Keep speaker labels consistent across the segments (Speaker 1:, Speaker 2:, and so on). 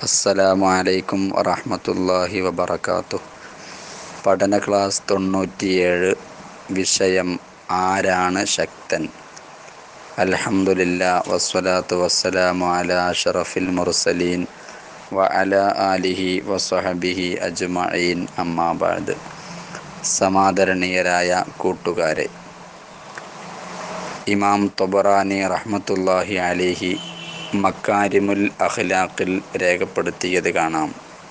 Speaker 1: അസ്സലാമു അലൈക്കും വറഹ്മത്തുള്ളാഹി വബറകാതുഹു. പഠന ക്ലാസ് 97. വിഷയം ആരാണ് ശക്തൻ. അൽഹംദുലില്ലാ വസ്സലാത്തു വസ്സലാമു അലാ അഷ്റഫിൽ മുർസലീൻ വ അലാ ആലിഹി വസ്വഹബിഹി അജ്മഈൻ. അമ്മാ ബഅദ്. സമാദരണീയരായ കൂട്ടുകാരെ, ഇമാം ത്വബറാനി റഹ്മത്തുള്ളാഹി അലൈഹി മക്കാരിമുൽ അഖ്ലാഖിൽ രേഖപ്പെടുത്തിയത് കാണാം.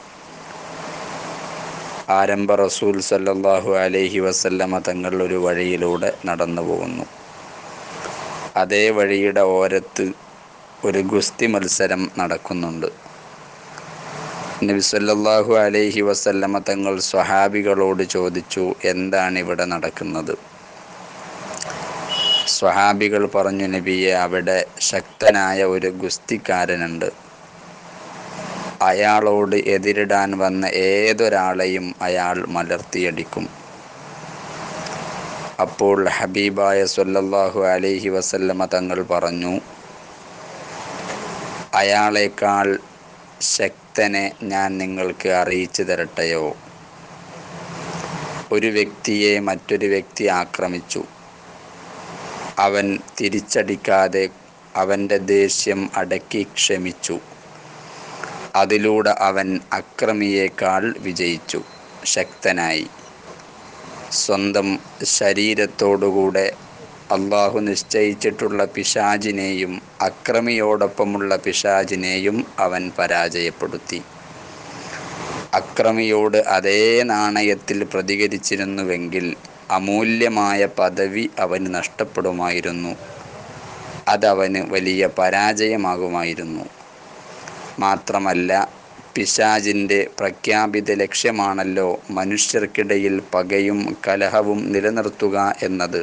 Speaker 1: ആരംഭ റസൂൽ സല്ലല്ലാഹു അലൈഹി വസല്ലമ തങ്ങൾ ഒരു വഴിയിലൂടെ നടന്നു പോകുന്നു. അതേ വഴിയുടെ ഓരത്ത് ഒരു ഗുസ്തി മത്സരം നടക്കുന്നുണ്ട്. നബി സല്ലല്ലാഹു അലൈഹി വസല്ലമ തങ്ങൾ സ്വഹാബികളോട് ചോദിച്ചു, എന്താണ് ഇവിടെ നടക്കുന്നത്? സ്വഹാബികൾ പറഞ്ഞു, നബിയെ, അവിടെ ശക്തനായ ഒരു ഗുസ്തിക്കാരനുണ്ട്. അയാളോട് എതിരിടാൻ വന്ന ഏതൊരാളെയും അയാൾ മലർത്തിയടിക്കും. അപ്പോൾ ഹബീബായ സ്വല്ലല്ലാഹു അലൈഹി വസല്ലമ തങ്ങൾ പറഞ്ഞു, അയാളേക്കാൾ ശക്തനെ ഞാൻ നിങ്ങൾക്ക് അറിയിച്ചു തരട്ടെയോ? ഒരു വ്യക്തിയെ മറ്റൊരു വ്യക്തി ആക്രമിച്ചു. അവൻ തിരിച്ചടിക്കാതെ അവൻ്റെ ദേഷ്യം അടക്കി ക്ഷമിച്ചു. അതിലൂടെ അവൻ അക്രമിയേക്കാൾ വിജയിച്ചു, ശക്തനായി. സ്വന്തം ശരീരത്തോടുകൂടെ അള്ളാഹു നിശ്ചയിച്ചിട്ടുള്ള പിശാചിനെയും അക്രമിയോടൊപ്പമുള്ള പിശാചിനെയും അവൻ പരാജയപ്പെടുത്തി. അക്രമിയോട് അതേ നാണയത്തിൽ പ്രതികരിച്ചിരുന്നുവെങ്കിൽ അമൂല്യമായ പദവി അവന് നഷ്ടപ്പെടുമായിരുന്നു. അതവന് വലിയ പരാജയമാകുമായിരുന്നു. മാത്രമല്ല, പിശാചിൻ്റെ പ്രഖ്യാപിത ലക്ഷ്യമാണല്ലോ മനുഷ്യർക്കിടയിൽ പകയും കലഹവും നിലനിർത്തുക എന്നത്.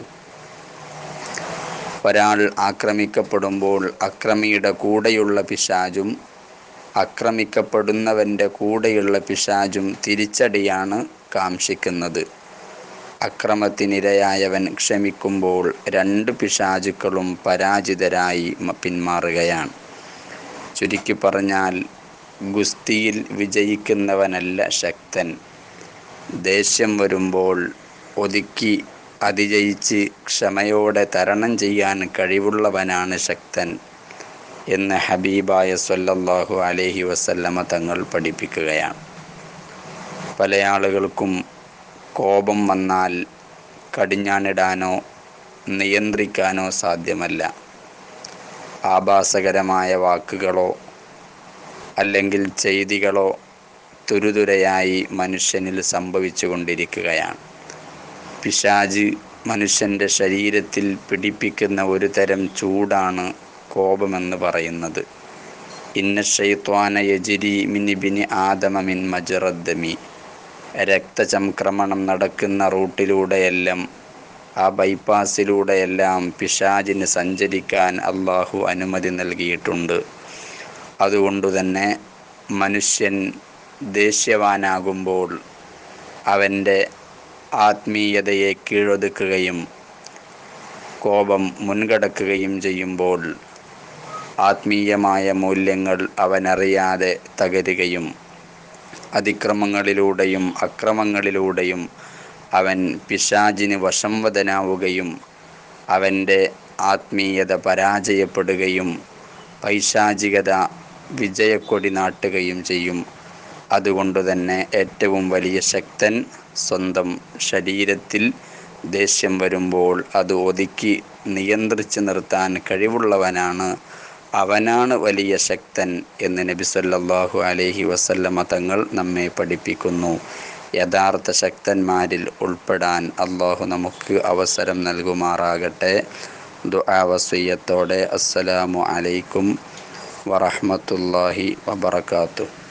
Speaker 1: ഒരാൾ ആക്രമിക്കപ്പെടുമ്പോൾ അക്രമിയുടെ കൂടെയുള്ള പിശാചും ആക്രമിക്കപ്പെടുന്നവൻ്റെ കൂടെയുള്ള പിശാചും തിരിച്ചടിയാണ് കാംക്ഷിക്കുന്നത്. അക്രമത്തിനിരയായവൻ ക്ഷമിക്കുമ്പോൾ രണ്ട് പിശാചുക്കളും പരാജിതരായി പിന്മാറുകയാണ്. ചുരുക്കി പറഞ്ഞാൽ, ഗുസ്തിയിൽ വിജയിക്കുന്നവനല്ല ശക്തൻ. ദേഷ്യം വരുമ്പോൾ ഒതുക്കി അതിജയിച്ച് ക്ഷമയോടെ തരണം ചെയ്യാൻ കഴിവുള്ളവനാണ് ശക്തൻ എന്ന് ഹബീബായ സ്വല്ലല്ലാഹു അലൈഹി വസല്ലമ തങ്ങൾ പഠിപ്പിക്കുകയാണ്. പല ആളുകൾക്കും കോപം വന്നാൽ കടിഞ്ഞാണിടാനോ നിയന്ത്രിക്കാനോ സാധ്യമല്ല. ആഭാസകരമായ വാക്കുകളോ അല്ലെങ്കിൽ ചെയ്തികളോ തുരുതുരയായി മനുഷ്യനിൽ സംഭവിച്ചു കൊണ്ടിരിക്കുകയാണ്. പിശാച് മനുഷ്യൻ്റെ ശരീരത്തിൽ പിടിപ്പിക്കുന്ന ഒരു തരം ചൂടാണ് കോപമെന്ന് പറയുന്നത്. ഇന്ന ശൈത്വാന യജ്രി മിൻ ഇബ്നി ആദമ മിൻ മജ്റദ്ദമി. രക്തചംക്രമണം നടക്കുന്ന റൂട്ടിലൂടെയെല്ലാം, ആ ബൈപ്പാസിലൂടെയെല്ലാം പിശാചിന് സഞ്ചരിക്കാൻ അള്ളാഹു അനുമതി നൽകിയിട്ടുണ്ട്. അതുകൊണ്ടുതന്നെ മനുഷ്യൻ ദേഷ്യവാനാകുമ്പോൾ അവൻ്റെ ആത്മീയതയെ കീഴൊതുക്കുകയും കോപം മുൻകടക്കുകയും ചെയ്യുമ്പോൾ ആത്മീയമായ മൂല്യങ്ങൾ അവനറിയാതെ തകരുകയും അതിക്രമങ്ങളിലൂടെയും അക്രമങ്ങളിലൂടെയും അവൻ പിശാചിന് വശംവദനാവുകയും അവൻ്റെ ആത്മീയത പരാജയപ്പെടുകയും പൈശാചികത വിജയക്കൊടി നാട്ടുകയും ചെയ്യും. അതുകൊണ്ടുതന്നെ ഏറ്റവും വലിയ ശക്തൻ സ്വന്തം ശരീരത്തിൽ ദേഷ്യം വരുമ്പോൾ അത് ഒതുക്കി നിയന്ത്രിച്ച് നിർത്താൻ കഴിവുള്ളവനാണ്. അവനാണ് വലിയ ശക്തൻ എന്ന് നബി സല്ലല്ലാഹു അലൈഹി വസല്ലമ തങ്ങൾ നമ്മെ പഠിപ്പിക്കുന്നു. യഥാർത്ഥ ശക്തന്മാരിൽ ഉൾപ്പെടാൻ അള്ളാഹു നമുക്ക് അവസരം നൽകുമാറാകട്ടെ. ദുആ വസിയ്യത്തോടെ അസ്സലാമു അലൈക്കും വറഹ്മത്തുള്ളാഹി വബറകാതുഹു.